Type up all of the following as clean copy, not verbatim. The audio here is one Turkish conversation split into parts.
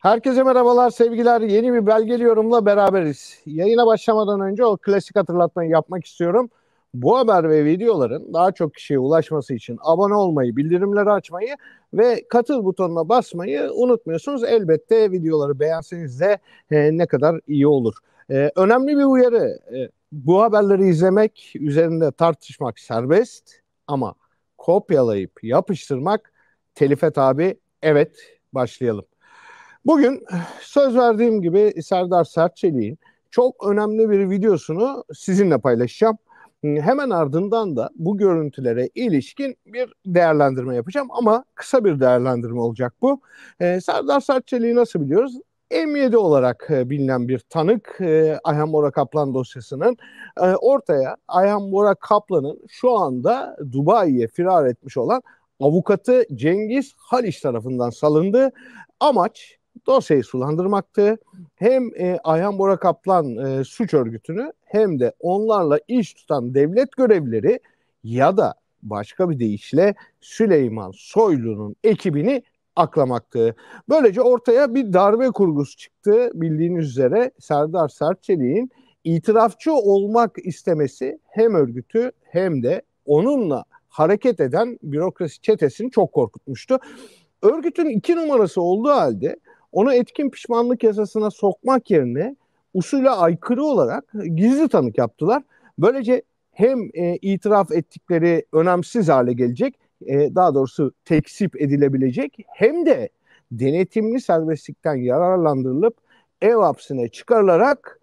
Herkese merhabalar, sevgiler. Yeni bir belgeli yorumla beraberiz. Yayına başlamadan önce o klasik hatırlatmayı yapmak istiyorum. Bu haber ve videoların daha çok kişiye ulaşması için abone olmayı, bildirimleri açmayı ve katıl butonuna basmayı unutmuyorsunuz. Elbette videoları beğenseniz de ne kadar iyi olur. Önemli bir uyarı. Bu haberleri izlemek, üzerinde tartışmak serbest ama kopyalayıp yapıştırmak telife tabi. Evet, başlayalım. Bugün söz verdiğim gibi Serdar Sertçelik'in çok önemli bir videosunu sizinle paylaşacağım. Hemen ardından da bu görüntülere ilişkin bir değerlendirme yapacağım ama kısa bir değerlendirme olacak bu. Serdar Sertçelik'i nasıl biliyoruz? M7 olarak bilinen bir tanık Ayhan Bora Kaplan dosyasının ortaya Ayhan Bora Kaplan'ın şu anda Dubai'ye firar etmiş olan avukatı Cengiz Haliç tarafından salındı. Amaç dosyayı sulandırmaktı. Hem Ayhan Bora Kaplan suç örgütünü hem de onlarla iş tutan devlet görevlileri ya da başka bir deyişle Süleyman Soylu'nun ekibini aklamaktı. Böylece ortaya bir darbe kurgusu çıktı. Bildiğiniz üzere Serdar Sertçelik'in itirafçı olmak istemesi hem örgütü hem de onunla hareket eden bürokrasi çetesini çok korkutmuştu. Örgütün 2 numarası olduğu halde onu etkin pişmanlık yasasına sokmak yerine usule aykırı olarak gizli tanık yaptılar. Böylece hem itiraf ettikleri önemsiz hale gelecek, daha doğrusu tekzip edilebilecek, hem de denetimli serbestlikten yararlandırılıp ev hapsine çıkarılarak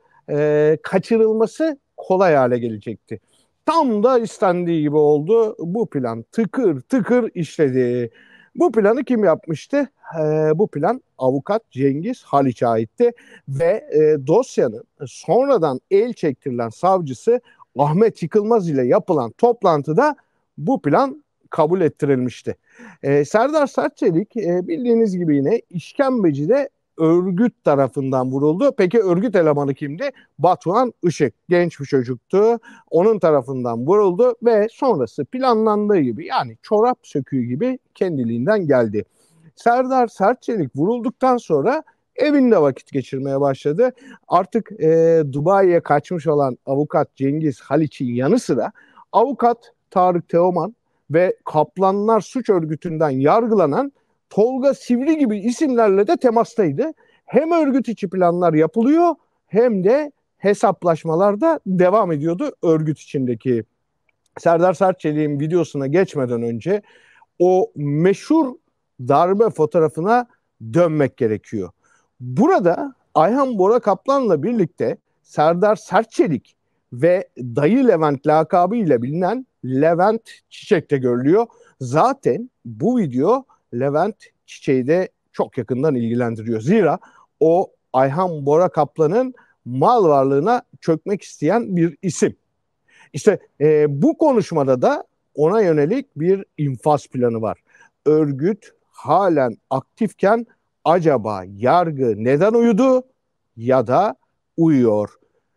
kaçırılması kolay hale gelecekti. Tam da istendiği gibi oldu. Bu plan tıkır tıkır işledi. Bu planı kim yapmıştı? Bu plan avukat Cengiz Haliç'e aitti ve dosyanın sonradan el çektirilen savcısı Ahmet Yıkılmaz ile yapılan toplantıda bu plan kabul ettirilmişti. Serdar Sertçelik bildiğiniz gibi yine işkembecide örgüt tarafından vuruldu. Peki örgüt elemanı kimdi? Batuhan Işık. Genç bir çocuktu. Onun tarafından vuruldu ve sonrası planlandığı gibi, yani çorap söküğü gibi kendiliğinden geldi. Serdar Sertçelik vurulduktan sonra evinde vakit geçirmeye başladı. Artık Dubai'ye kaçmış olan avukat Cengiz Haliç'in yanı sıra avukat Tarık Teoman ve Kaplanlar Suç Örgütü'nden yargılanan Tolga Sivri gibi isimlerle de temastaydı. Hem örgüt içi planlar yapılıyor hem de hesaplaşmalar da devam ediyordu örgüt içindeki. Serdar Sertçelik'in videosuna geçmeden önce o meşhur darbe fotoğrafına dönmek gerekiyor. Burada Ayhan Bora Kaplan'la birlikte Serdar Sertçelik ve Dayı Levent lakabıyla bilinen Levent Çiçek de görülüyor. Zaten bu video Levent Çiçek'i de çok yakından ilgilendiriyor. Zira o Ayhan Bora Kaplan'ın mal varlığına çökmek isteyen bir isim. İşte bu konuşmada da ona yönelik bir infaz planı var. Örgüt halen aktifken acaba yargı neden uyudu ya da uyuyor?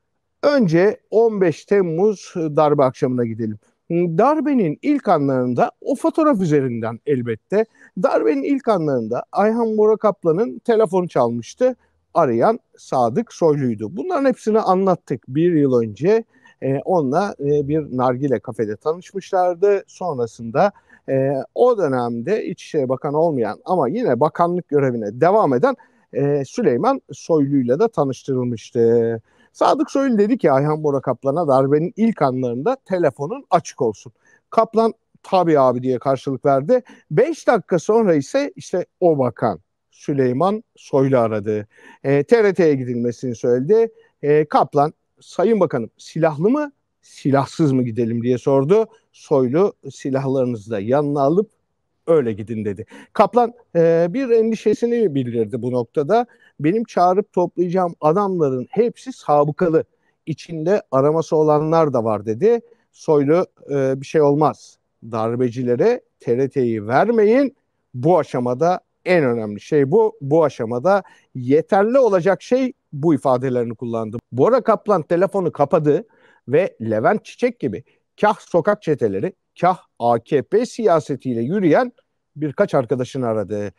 Önce 15 Temmuz darbe akşamına gidelim. Darbenin ilk anlarında o fotoğraf üzerinden elbette. Darbenin ilk anlarında Ayhan Bora Kaplan'ın telefonu çalmıştı. Arayan Sadık Soylu'ydu. Bunların hepsini anlattık bir yıl önce. Onunla bir nargile kafede tanışmışlardı. Sonrasında o dönemde İçişleri Bakanı olmayan ama yine bakanlık görevine devam eden Süleyman Soylu'yla da tanıştırılmıştı. Sadık Soylu dedi ki Ayhan Bora Kaplan'a darbenin ilk anlarında telefonun açık olsun. Kaplan tabii abi diye karşılık verdi. 5 dakika sonra ise işte o bakan Süleyman Soylu aradı. TRT'ye gidilmesini söyledi. Kaplan, Sayın Bakanım silahlı mı silahsız mı gidelim diye sordu. Soylu silahlarınızı da yanına alıp öyle gidin dedi. Kaplan bir endişesini bildirdi bu noktada. Benim çağırıp toplayacağım adamların hepsi sabıkalı. İçinde araması olanlar da var dedi. Soylu bir şey olmaz. Darbecilere TRT'yi vermeyin. Bu aşamada en önemli şey bu. Bu aşamada yeterli olacak şey bu ifadelerini kullandı. Bora Kaplan telefonu kapadı ve Levent Çiçek gibi kah sokak çeteleri, kah AKP siyasetiyle yürüyen birkaç arkadaşını aradı.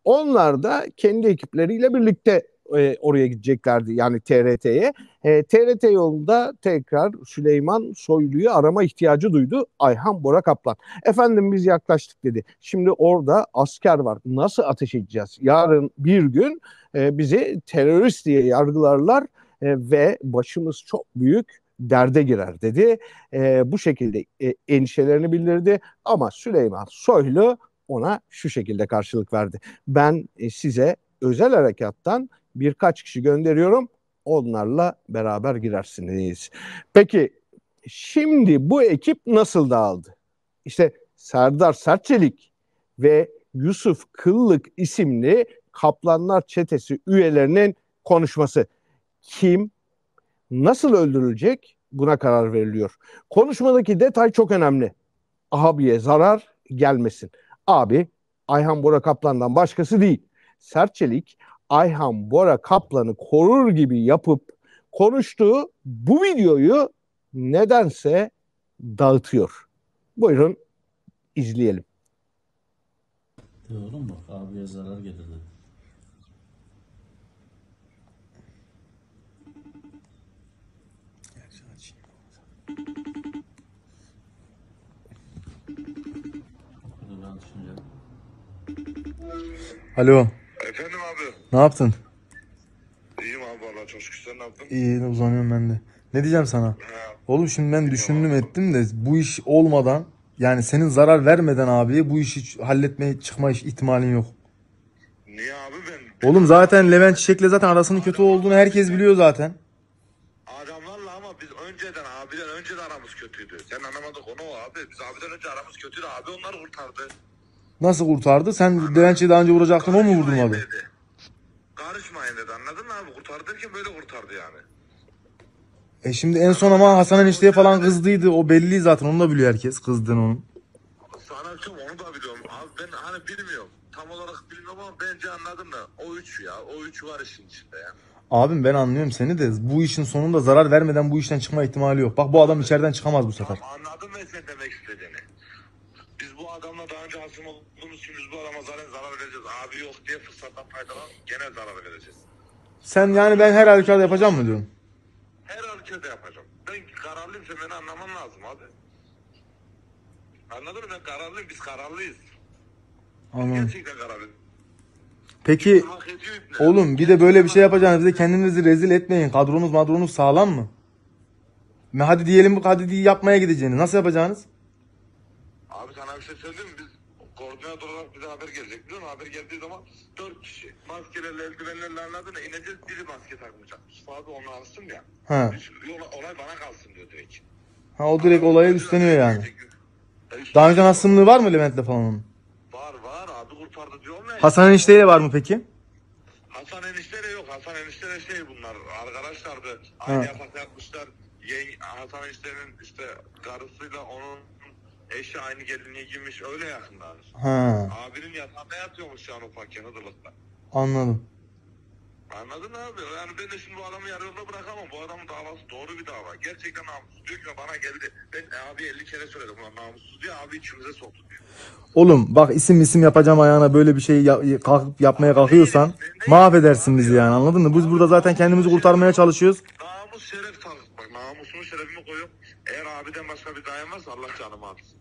Onlar da kendi ekipleriyle birlikte oraya gideceklerdi, yani TRT'ye. TRT yolunda tekrar Süleyman Soylu'yu arama ihtiyacı duydu Ayhan Bora Kaplan. Efendim biz yaklaştık dedi. Şimdi orada asker var. Nasıl ateş edeceğiz? Yarın bir gün bizi terörist diye yargılarlar ve başımız çok büyük derde girer dedi. Bu şekilde endişelerini bildirdi ama Süleyman Soylu ona şu şekilde karşılık verdi. Ben size özel harekattan birkaç kişi gönderiyorum. Onlarla beraber girersiniz. Peki şimdi bu ekip nasıl dağıldı? İşte Serdar Sertçelik ve Yusuf Kıllık isimli Kaplanlar Çetesi üyelerinin konuşması. Kim nasıl öldürülecek? Buna karar veriliyor. Konuşmadaki detay çok önemli. Abiye zarar gelmesin. Abi Ayhan Bora Kaplan'dan başkası değil. Sertçelik Ayhan Bora Kaplan'ı korur gibi yapıp konuştuğu bu videoyu nedense dağıtıyor. Buyurun izleyelim. Oğlum bak abiye zarar gelir dedi. Alo, Efendim abi. ne yaptın? İyiyim abi vallahi çok şükür, sen ne yaptın? İyi, uzanıyorum ben de. Ne diyeceğim sana? Ha, Oğlum şimdi ben düşündüm ettim de bu iş olmadan, yani senin zarar vermeden abi bu işi halletmeye çıkma ihtimalin yok. niye abi ben? Oğlum zaten Levent Çiçek'le zaten arasının kötü olduğunu herkes biliyor zaten. Adamlarla ama biz abiden önce de aramız kötüydü. Sen anlamadın onu abi. Biz abiden önce aramız kötüydü. Abi onları kurtardı. Nasıl kurtardı? Sen Levent Çiçek'i daha önce vuracaktın, o mu vurdurmadı? Dedi. Karışmayın dedi, anladın mı abi? Kurtardı derken böyle kurtardı yani. Şimdi en son ama Hasan enişteye falan kızdıydı. O belli zaten, onu da biliyor herkes kızdığını onun. Sana çok onu da biliyorum. Abi ben hani bilmiyorum. Tam olarak bilmiyorum ama bence anladım da. O üç ya. O üç var işin içinde ya. Abim ben anlıyorum seni de bu işin sonunda zarar vermeden bu işten çıkma ihtimali yok. Bak bu adam içeriden çıkamaz bu sefer. Tamam, anladım ben sen demek istediğini. Biz bu adamla daha önce hasım olduğumuz için biz bu adama zarar vereceğiz. Abi yok diye fırsattan faydalan gene zarar vereceğiz. Sen yani ben her halükarda yapacağım mı diyorsun? Her ülkede yapacağım. Ben kararlıyım, sen beni anlaman lazım abi. Anladın mı? Ben kararlıyım, biz kararlıyız. Anladım. Gerçekten kararlıyız. Peki Hak ediyor ibne. oğlum bir de böyle bir şey yapacağınız, bir de kendinizi rezil etmeyin. Kadronuz sağlam mı? Hadi diyelim hadi yapmaya gideceğiniz. Nasıl yapacaksınız? Abi sana bir şey söyleyeyim mi? Biz koordinatör olarak bize haber gelecek. Biliyor musun? Haber geldiği zaman 4 kişi. Maskelerle, eldivenlerle, anladın mı? İneceğiz, biri maske takmayacak. Mustafa abi onu alsın ya. Ha. Olay bana kalsın diyor direkt. Ha, o direkt olaya üstleniyor yani. İşte Daha önce hasımlığı var mı Levent'le falan onun? var abi, kurtardı diyorum ya. Hasan enişteyle var mı peki? Hasan enişte de yok. Hasan enişte de şey, bunlar arkadaşlardı. Aynı Ha. yatak yapmışlar. Hasan eniştenin işte karısıyla onun eşi aynı gelinliğe giymiş, öyle yakınlar. Ha, Abinin yatağında yatıyormuş yani ufakken Hıdırlık'ta. anladım. Anladın mı abi? Yani ben de şimdi bu adamı yarı yolda bırakamam. Bu adamın davası doğru bir dava. Gerçekten namussuz. Diyor ki bana geldi. Ben abi 50 kere söyledim. Ulan namussuz diye abi içimize soktu diyor. Oğlum bak isim yapacağım ayağına böyle bir şey kalkıp yapmaya kalkıyorsan mahvedersin bizi yani, anladın mı? Biz burada zaten kendimizi kurtarmaya çalışıyoruz. Namus şeref tanıdık. Bak namusumu şerefimi koyuyorum. Eğer abiden başka bir dayan varsa Allah canımı alsın.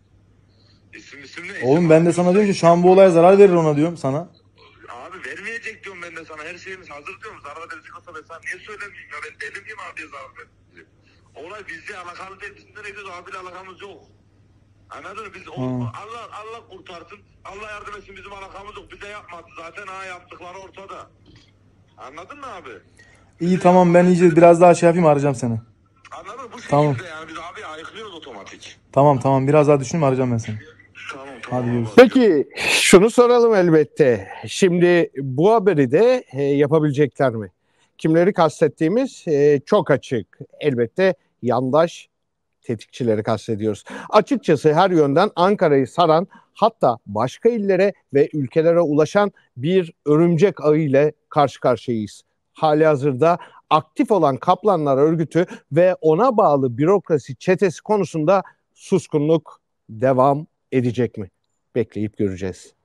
İsim ne? Oğlum ben de sana diyorum ki şu an bu olaya zarar verir ona diyorum sana. Abi vermeyecek diyorum ben de sana. Her şeyimiz hazır diyorum. Zarar verecek olsa ben sana niye söylemeyeyim ya? Ben deli miyim abiye zarar verecek? Olay bizle alakalı değil. Bizim nereye gidiyoruz? Abiyle alakamız yok. Anladın mı? Biz Allah kurtarsın. Allah yardım etsin, bizim alakamız yok. Bize yapmadı. Zaten yaptıkları ortada. Anladın mı abi? İyi tamam, ben iyice biraz daha şey yapayım, arayacağım seni. Anladın mı? Bu şekilde Tamam. yani biz abi ayıklıyoruz otomatik. Tamam biraz daha düşünme, arayacağım ben seni. Tamam. Hadi görüşürüz. Peki şunu soralım elbette. Şimdi bu haberi de yapabilecekler mi? Kimleri kastettiğimiz çok açık. Elbette yandaş tetikçileri kastediyoruz. Açıkçası her yönden Ankara'yı saran, hatta başka illere ve ülkelere ulaşan bir örümcek ağı ile karşı karşıyayız. Halihazırda aktif olan Kaplanlar Örgütü ve ona bağlı bürokrasi çetesi konusunda suskunluk devam edecek mi? Bekleyip göreceğiz.